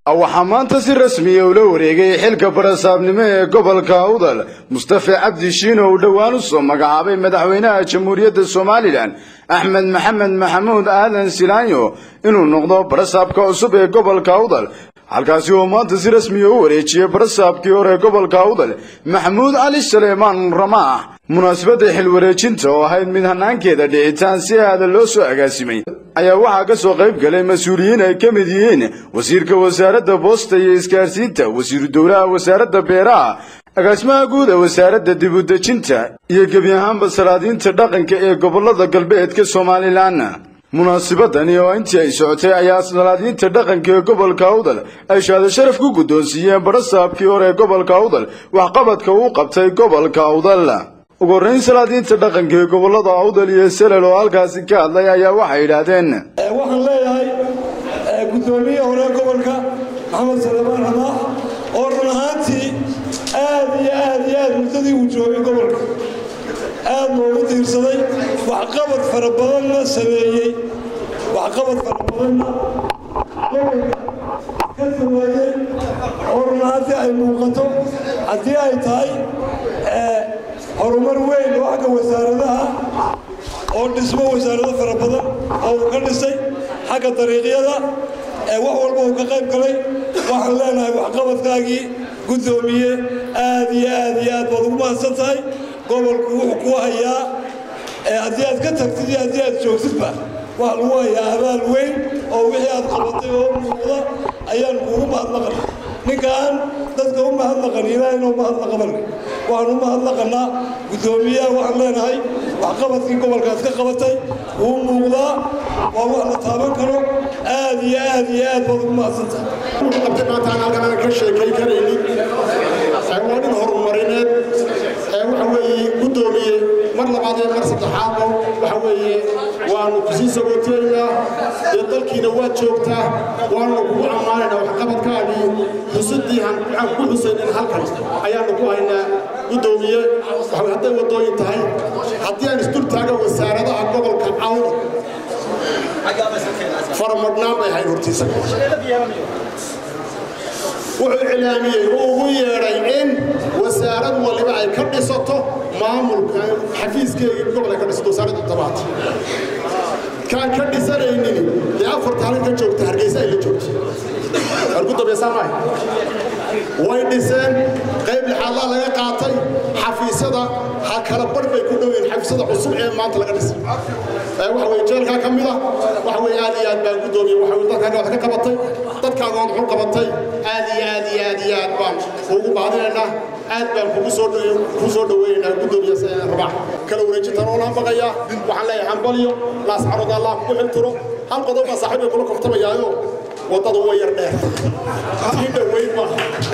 waxaa maanta si rasmi ah ula wareegay xilka barasaabnimo ee gobolka Awdal Mustafa Cabdi Shiino oo dhawaan u soo magacaabay madaxweynaha Jamhuuriyadda Soomaaliland Axmed Maxamed Maxamuud Aadan Silaanyo inuu noqdo barasaabka cusub ee gobolka Awdal halkaasi oo maanta si rasmi ah u wareejiyay barasaabkii hore gobolka Awdal Maxamuud Ali Suleymaan Ramaax munaasabada xil wareejinta oo ahayd mid hanaankeeda dhicitaan si aad loo soo agaasimay ayaa waxaa ka soo qayb galay mas'uuliyiin ay ka mid yihiin wasiirka wasaaradda boosta iyo isgaarsiinta wasiiru dowlaha wasaaradda beeraha agaasimaha guud ee wasaaradda dib u dejinta iyo gebi ahaanba salaadiinta dhaqanka ee gobolada galbeedka Soomaaliland munaasabadani oo intii ay socotay ayaa salaadiinta dhaqanka ee gobolka Awdal ay shahaado sharaf ku guddoonsiiyeen barasaabkii hore ee gobolka Awdal waxqabadka uu qabtay gobolka Awdal ugu horeyn salaadiinta dhaqanka ee gobolada Awdal iyo Salal oo halkaasi ka hadlay ayaa waxay yiraahdeen waxaan leeyahay gudoomiyaha hore gobolka Maxamed Suleymaan Ramaax oo runtii aad muddadii uu joogay gobolka aad loogu tiirsaday waxqabad fara badanna sameeyay gobolka ka sameeyay oo runtii ay muuqato haddii ay tahay horumar weyn oo xagga wasaaradaha oo dhismo wasaarado fara badan oo ka dhisay xagga dariiqyada wax walba uu ka qayb galay waxaan leenahay waxqabadkaagii gudoomiye aad baad ugu mahadsan tahay gobolku wuxuu ku hayaa haddii aad ka tagtid iyo haddii aad joogtidba waxaa lagu hayaa abaal weyn oo wixii aad qabatay oo muuqda ayaan kugu mahadnaqan ninkaan dadka u mahadnaqan ilaahayna u mahadnaqaban waxaan u mahadnaqanaa gudoomiyaha waxaan leenahay waxqabadkii gobolkaas ka qabatay wuu muuqdaa waa wax la taaban karo aad baad ugu mahadsantahay qabtay maanta halkan aan ka sheekay karaynin waa nin horumarineed waxa weeye gudoomiye mar labaad iyo mar saddexaad waxa weeye waanu kusii sagooteynaa ee dalkiina waa joogtaa waanu kugu ammaanaynaa waxqabadkaagii xusidii aan ku xusaynin halkan ayaanu ku haynaa gudoomiye hadday wadooyin tahay haddii aan isdul taaga wasaaradaha gobolka Awdal faramadnaan bay hayn hortiisa wuxuu ilaamiyey oo ugu yeeray in wasaarad waliba ay ka dhisato maamulka xafiiskeega gobolka ka dhisato wasaaradda tabaad kaan ka dhisanaynin dee afarta halin ka joogta Hargeysa ay la joogto argudoomiye saamaay way dhiseen qayb lixaad laga qaatay xafiisyada ha kala barbay ku dhaween xafiisyada cusub ee maanta laga dhisay waxa way jeelka kamida waxa way aad baan gudoomiye waxa uu dadka wax ka qabatay dadkaaga wuxuu qabatay aad baan ugu baadinayna aad baan kugu soo dhaweynaa gudoomiye Ramaax kala wareejinta oo la baqaya waxaan leeyahay hambaliyo laas carada Allah ku xiltiro hal qodob saaxiibay kula kaftamayaayo wadada way yar dheer inta way ma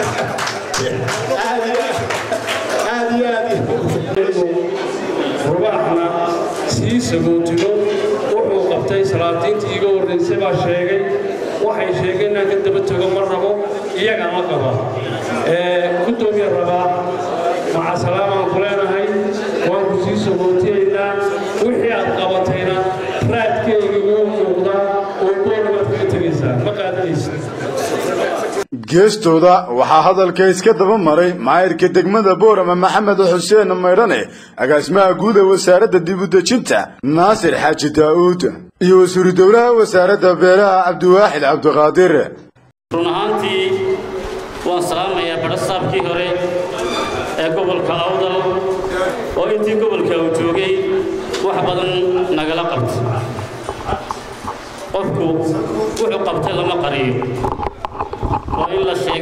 rubaxna si sagootino wuxuu qabtay salaadiintii iga horeysay baa sheegay waxay sheegeen inaan ka daba tago mar rabo iyaga ma qaba gudoomiye Ramaax maca salaamaan ku leenahay waan ku sii sagootiyeynaa wixii aad qabatayna raadkeyga wuu muuqdaa oo boornaad kaga tegaysaa ma qaadanaysa geestooda waxaa hadalka iska daba maray maayirka degmada Boorama Maxamed Xuseen Maydane agaasimaha guud ee wasaaradda dib u dejinta Naasir Xaaji Daawud iyo wasiiru dowlaha wasaaradda beeraha Cabdiwaaxid Cabdiqaadir runtii waan salaamayaa barasaabkii hore ee gobolka Awdal oo intii gobolka uu joogay wax badan nagala qabtay qofku wuxuu qabtay lama qariyo وإن لا شيء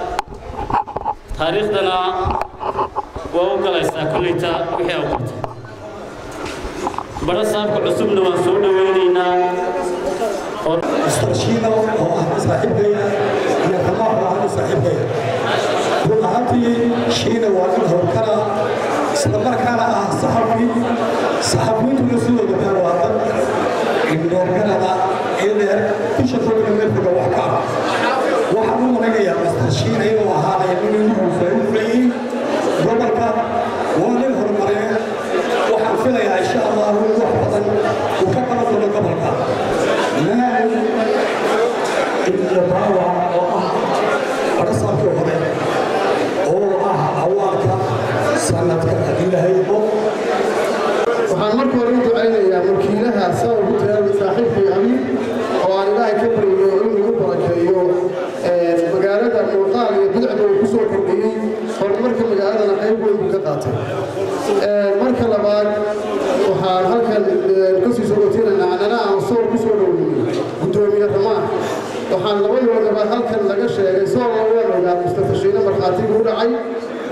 تاريخنا وأوكل استأكلته وهي وقت برسالة عصمنا وصولنا ويننا استرشينا وصاحبنا يا الله وعلى صاحبنا كل عامتي شينا وعلى كنا استمر كنا صحابي تنسوا بها وعطا إن كنا إلى تشوفوا من الفجوة وحكام وحنو نجيا مستشير أيه وهذا يمين وفريق قبلك وانه المريء وحنفنا يا إن شاء الله وحفظا وكبرنا قبلك لا إلا باوا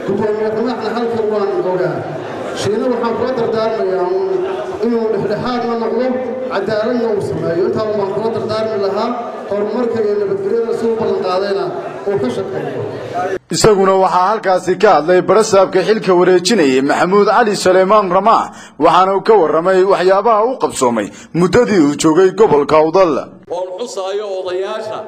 gudoomiye ruuxna halkan waan ogaa shiina waxaan kula dardaarmayaa inuu dhexdhexaadna noqdo cadaaladna uu sameeyo intaa waan kula dardaarmi lahaa horumarka iyo nabadgelyada si uu ballan qaadayna uu ka shaqeeyo isaguna waxaa halkaasi ka hadlay barasaabka xilka wareejinayay maxamuud cali Suleymaan Ramaax waxaana uu ka warramay waxyaabaha uu qabsoomay muddadii uu joogay gobolka Awdal oo xusaayo odayaasha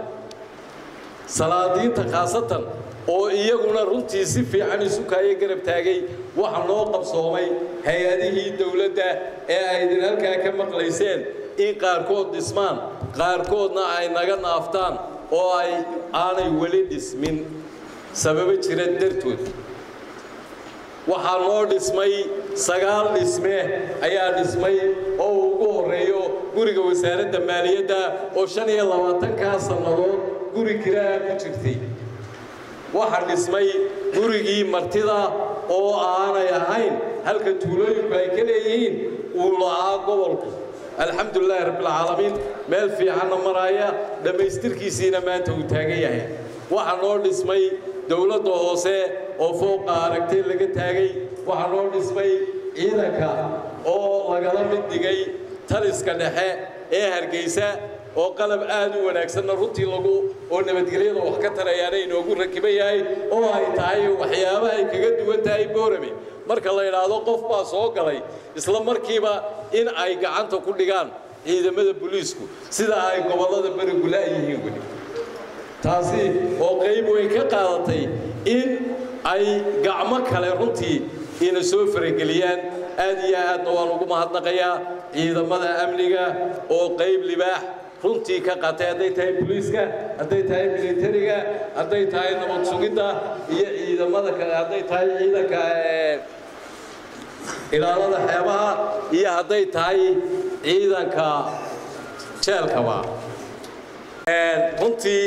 salaadiinta khaasatan oo iyaguna runtii si fiican isu kaayay garab taagay waxa loo qabsoomay hay'adihii dawladda ee ay idin halkaa ka maqlayseen in qaarkood dhismaan qaarkoodna ay naga naaftaan oo ay aanay weli dhismin sabab jira dartood waxaa loo dhismay 9 dhisme ayaa dhismay oo ugu horeeyo guriga wasaaradda maaliyadda oo 25 sannadood guri kiraa ku jirtay waxaa dhismay gurigii martida oo aanay ahayn halka tuulooyinku ay ka leeyihiin uu la'aa gobolku alxamdulillahi rabbil caalamiin meel fiican maraya dhamaystirkiisiina maanta uu taagan yahay waxaa loo dhismay dawladda hoose oo fooqa aragtay laga taagay waxaa loo dhismay ciidanka oo lagala mid dhigay taliska dhexe ee Hargeysa oo qalab aad u wanaagsan runtii lagu oo nabadgelyada wax ka tarayaan inoogu rakiban yahay oo ay tahay waxyaabaha ay kaga duwan tahay Boorame marka la yiraahdo qof baa soo galay isla markiiba in ay gacanta ku dhigaan ciidamada booliisku sida ay gobolada barigu leeyihiin wali taasi oo qayb weyn ka qaadatay in ay gacmo kale runtii ina soo farageliyaan aad iyo aadna waan ugu mahadnaqayaa ciidamada amniga oo qayb libaax runtii ka qaatay haday tahay booliiska haday tahay militariga haday tahay nabad sugidda iyo ciidamada kale haday tahay ciidanka ilaalada xeebaha iyo haday tahay ciidanka jeelkaba runtii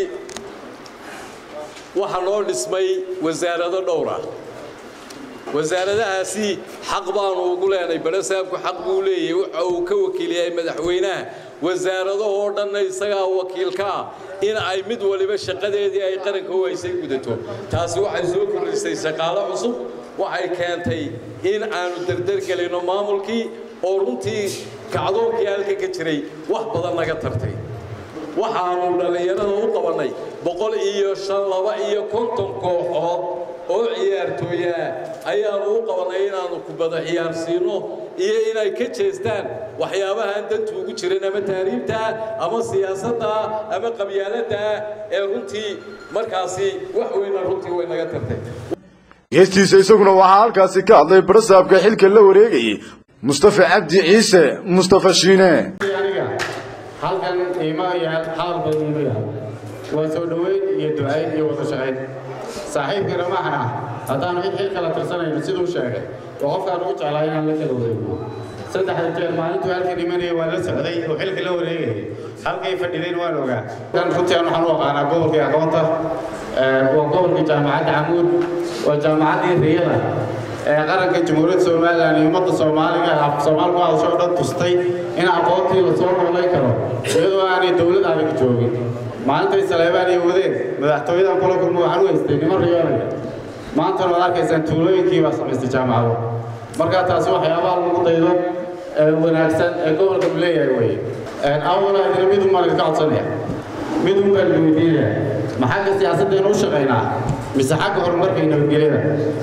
waxaa loo dhismay wasaarado dhowr ah wasaaradahaasi xaq baanu ugu leenay barasaabku xaq buu leeyahay waxa uu ka wakiiliyay madaxweynaha wasaaradahoo dhan isagaa wakiilka in ay mid waliba shaqadeedii ay qaranka u haysay gudato taasi waxay soo kordhisay shaqaale cusub waxay keentay in aanu dardar gelino maamulkii oo runtii kacdoonkii halka ka jiray wax badan naga tartay waxaanu dhalinyarada u qabanay 152 kooxood oo ciyaartooya ayaanu u qabanay inaanu kubada ciyaarsiino iyo inay ka jeestaan waxyaabaha dantu ugu jireen ama taariikhda ama siyaasadda ama qabyaaladda ee runtii markaasi wax weyn runtii way naga tartay geestiisa isaguna waxaa halkaasi ka hadlay barasaabka xilka la wareegayay Mustafa Cabdi Ciise Mustafa Shiine halkan iimaayaan xaal badan leeyahay waa soo dhaweyn iyo ducayn iyo wada shaqayn saaxiibkii Ramaaxna hadaan xilka la tirsanayno sidoo sheegay oo qofkaan ugu jeclaa inaan la kala wareego saddex jeer maalintu halkan imanay waa la socday oo xilka la wareegay halkay fadhideen waan ogaa kan runtii waxaan u aqaanaa gobolka aqoonta waa gobolka jaamacadda Camuud waa jaamacadda Riyada qaranka Jamhuuriyadda Soomaaliland iyo ummadda Soomaaliga Soomaaliga oo soo dhan tustay in aqoontii la soo noolay karo iyadoo aanay dawlad adag joogin maalinta Saleebaan iyo wadeen madaxtooyada kula kulmo waxaan u haystay niman riyoonaya maanta waad arkaysaan tuulooyinkii baa samaystay jaamacado marka taasi waxyaabaha lagu daydo wanaagsan ee gobolka leeyahay way awala idin mid uma ka codsanaya mid u balweydiina maxaa siyaasadda inuu shaqeynaa mise xagga horumarka iyo nabadgelyada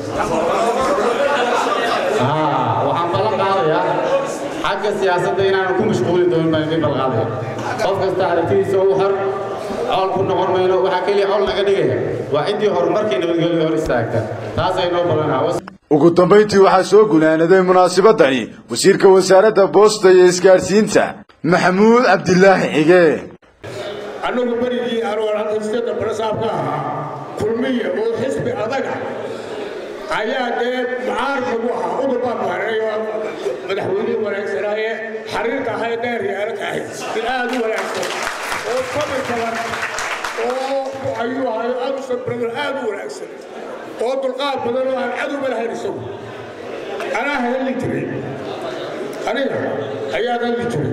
waxaan balan qaadayaa xagga siyaasadda inaan ku mashquuli doonin baan idin balan qaadaya qof kasta aragtidiisa u xor col ku noqon mayno waxa kaliya col naga dhigaya waa intii horumarka iyo nabadgelyada hor istaagta taas ay noo balanaa ugu dambeyntii waxaa soo gunaanaday munaasabadani wasiirka wasaaradda boosta iyo isgaarsiinta Maxamuud Cabdilaahi Cige annagu barigii aan walaalaystada barasaabka ahaa kulmiye oo xisbi adaga ayaa dee mucaaradu ahaa udubaa maareeyo madaxweyne wanaagsanaaye xariirka ahay dheer yaalka ahay in aad u wanaagsan oo sabir badan oo ayuu ahayo aad u sabir aad u wanaagsan oo dulqaad badan oo aan cadow malahayn isagu anaa hadalli jiray aniga ayaa hadalli jiray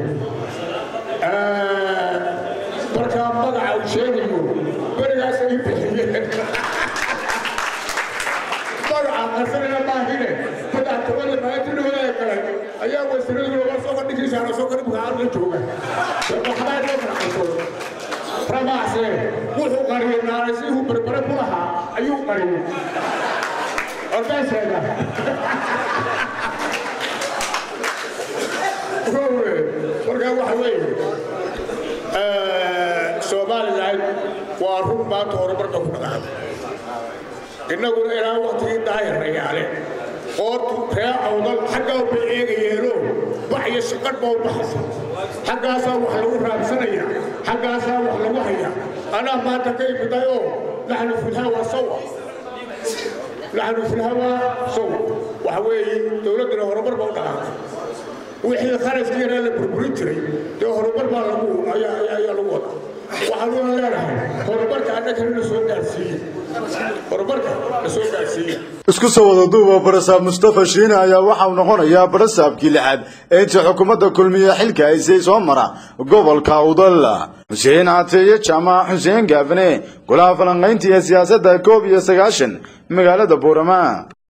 markaa magaca uu sheegayo berigaas ay bixiyeen magaca wasiiradu waa soo fadhigiisa soo kala buuxaan jooga waxbaa loo kala qabto ramaase wuxuu qariyay naaraysi uu barbara ku lahaa ayuu qariyay ordaasayda marka waxa weeye Soomaaliland waa run maanta horumarka ku dhacay innaguna ilaa waqtigii daayirayaale qoortu ree awdal xagga u eegayeelo baxyo shaqad baa u baxaysa xaggaasaa wax lagu raabsanaya xaggaasaa wax lagu haya anaa maanta ka imidayoo naxnu fi lhawa sawa naxnu fi lhawa sawa waxa weeye dowladduna horumar baa u dhaqaaqay wixii kharashkiina la burburin jiray dee horumar baa ayaa lagu wadaa waxaanuna leenahay horumarka annagana la soo gaarsiiyey horumarka la soo gaarsiiyey isku soo wada duuba barasaab Mustafa Shiine ayaa waxa uu noqonayaa barasaabkii lixaad ee inta xukuumadda kulmiye xilka ay soo mara gobolka Awdal Hussein Ateye Jama Hussein Gavane golaha falanqaynta siyaasadda 19 magaalada Boorama.